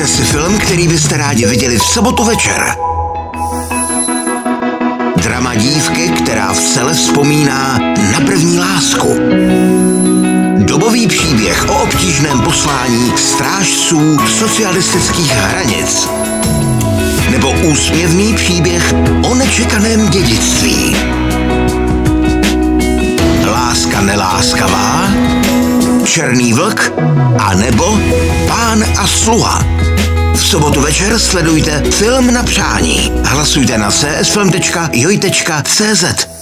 Vybraňte si film, který byste rádi viděli v sobotu večer. Drama dívky, která vcele vzpomíná na první lásku. Dobový příběh o obtížném poslání strážců socialistických hranic. Nebo úsměvný příběh o nečekaném dědictví. Láska neláskavá, Černý vlk a nebo Pán a sluha. V sobotu večer sledujte Film na přání. Hlasujte na csfilm.joj.cz.